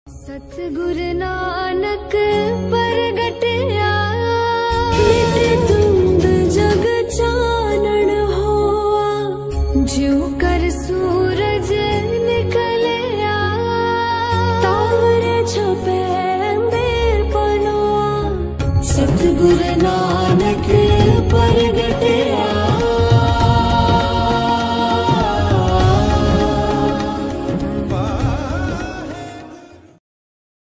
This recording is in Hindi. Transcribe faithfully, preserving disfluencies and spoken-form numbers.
सतगुरु नानक परगटया नित तुंग जग चानन होआ, ज्यों कर सूरज निकलया तारे छपे अंधेर पनोआ। सतगुरु नानक परगटया